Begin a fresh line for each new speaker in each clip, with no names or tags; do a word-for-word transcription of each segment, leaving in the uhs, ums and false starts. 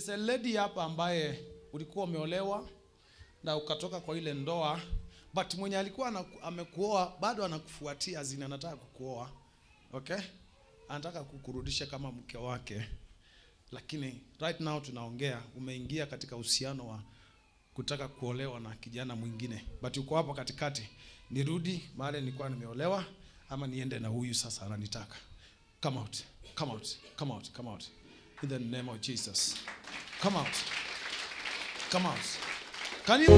is a lady hapa ambaye ulikuwa umeolewa na ukatoka kwa ile ndoa, but mwenye alikuwa amekuoa bado anakufuatia, zina anataka kukuoa. Okay? Anataka kukurudisha kama mke wake. Lakini right now tunaongea umeingia katika uhusiano wa kutaka kuolewa na kijana mwingine. But uko hapa katikati, nirudi mahali nilikuwa nimeolewa ama niende na huyu sasa ananitaka. Come out. Come out. Come out. Come out. In the name of Jesus. Come out. Come out. Can you?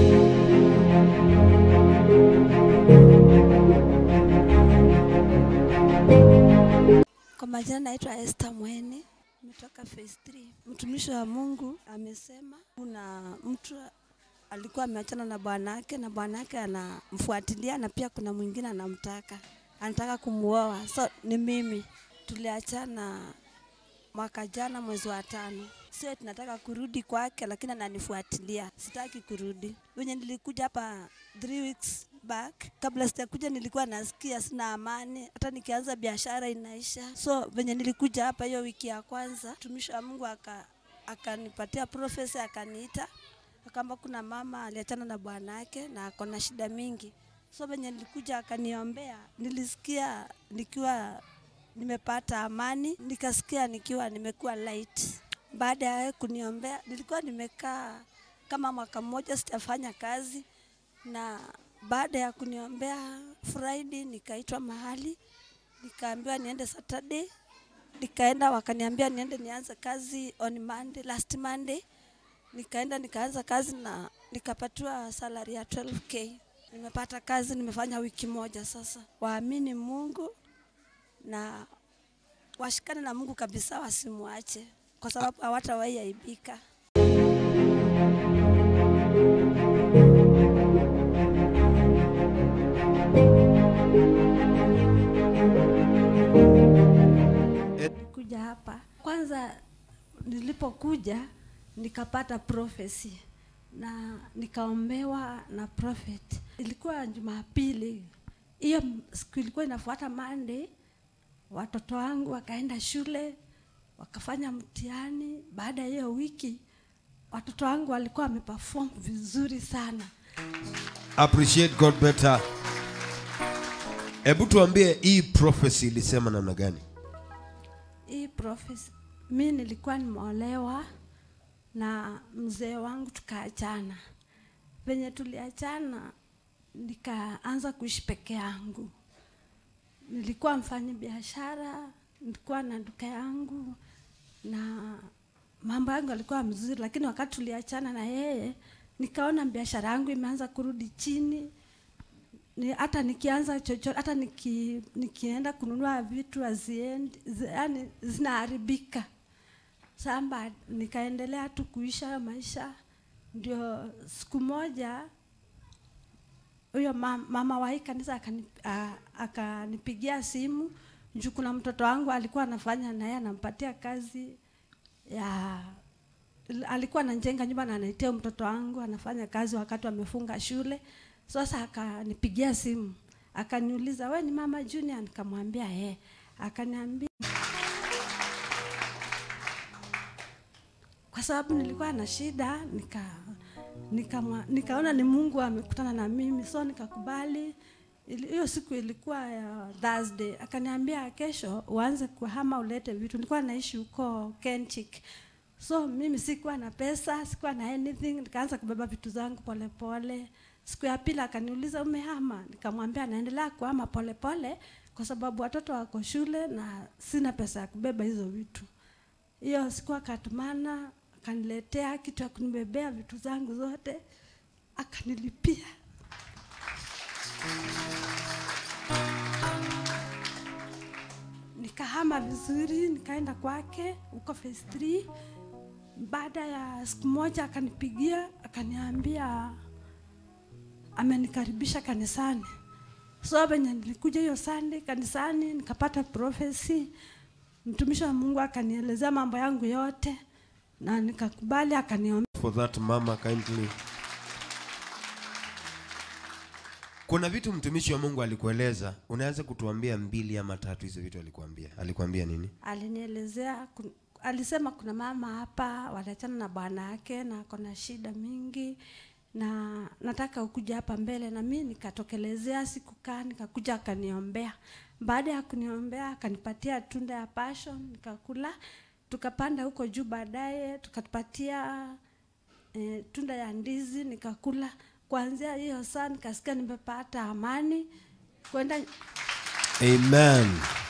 Kwa majina naitwa Esther Mweni, nimetoka phase three. Mtumishi wa Mungu amesema kuna mtu alikuwa ameachana na bwanake na bwanake anamfuatilia na pia kuna mwingine anamtaka. Anataka kumuoa. So ni mimi. Tuliachana mwaka jana mwezi wa tano. Sio tunataka kurudi kwake lakini ananifuatilia. Sitaki kurudi. Wenye nilikuja hapa three weeks back, kabla sijakuja nilikuwa nasikia sina amani, hata nikianza biashara inaisha. So venye nilikuja hapa hiyo wiki ya kwanza, mtumishi wa Mungu aka akanipatia prophecy, akaniita kama kuna mama aliachana na bwanake na ako na shida mingi. So venye nilikuja akaniombea, nilisikia nikiwa nimepata amani, nikasikia nikiwa nimekuwa light. Baada ya kuniombea, nilikuwa nimekaa kama mwaka mmoja sitafanya kazi, na baada ya kuniombea Friday nikaitwa mahali, nikaambiwa niende Saturday, nikaenda wakaniambia niende nianze kazi on Monday, last Monday. Nikaenda nikaanza kazi na nikapatiwa salary ya twelve K. Nimepata kazi, nimefanya wiki moja sasa. Waamini Mungu na washikane na Mungu kabisa, wasimuache kwa sababu hawatawahi aibika. Kuja hapa kwanza, nilipokuja nikapata prophecy na nikaombewa na prophet. Ilikuwa Jumapili. Hiyo siku ilikuwa inafuata Monday. Watoto wangu wakaenda shule, wakafanya mtihani. Baada ya hiyo wiki watoto wangu walikuwa wameperform vizuri sana.
Appreciate God better. Hebu tuambie hii prophecy ilisema namna gani?
Hii prophecy, mimi nilikuwa nimeolewa na mzee wangu tukaachana. Venye tuliachana nikaanza kuishi peke yangu. Nilikuwa mfanya biashara, nilikuwa na duka yangu na mambo yangu yalikuwa mzuri, lakini wakati tuliachana na yeye nikaona biashara yangu imeanza kurudi chini. Ni hata nikianza chochote, hata niki, nikienda kununua vitu haziendi, yani zinaharibika. Samba nikaendelea tu kuisha maisha. Ndio siku moja huyo mama, mama wa kanisa akanipigia simu, juu kuna mtoto wangu alikuwa anafanya na yeye anampatia kazi ya, alikuwa anajenga nyumba na anaitia mtoto wangu anafanya kazi wakati amefunga shule. Sasa akanipigia simu, akaniuliza wewe ni mama Junior? Nikamwambia eh. Akaniambia kwa sababu nilikuwa na shida, nika nika nikaona ni Mungu amekutana na mimi, so nikakubali. Hiyo siku ilikuwa ya Thursday. Akaniambia kesho uanze kuhama ulete vitu. Nilikuwa naishi huko Kenchik. So mimi sikuwa na pesa, sikuwa na anything, nikaanza kubeba vitu zangu pole pole. Siku ya pili akaniuliza umehama? Nikamwambia naendelea kuhama pole pole kwa sababu watoto wako shule na sina pesa ya kubeba hizo vitu. Hiyo siku akatumana, akaniletea kitu ya kunibebea vitu zangu zote, akanilipia. Nikahama vizuri, nikaenda kwake huko phase three. Baada ya siku moja akanipigia, akaniambia amenikaribisha kanisani. So venye nilikuja hiyo Sunday kanisani, nikapata prophecy. Mtumishi wa Mungu akanielezea mambo yangu yote na nikakubali, akaniombea.
For that mama kindly. Kuna vitu mtumishi wa Mungu alikueleza, unaweza kutuambia mbili ama tatu hizo vitu alikuambia? Alikuambia nini?
Alinielezea alisema kuna mama hapa waliachana na bwana yake na kuna shida mingi na nataka ukuje hapa mbele, na mimi nikatokelezea, sikukaa, nikakuja akaniombea. Baada ya kuniombea akanipatia tunda ya passion nikakula, tukapanda huko juu, baadaye tukatupatia e, tunda ya ndizi nikakula. Kuanzia hiyo saa nikasikia nimepata amani kwenda.
Amen.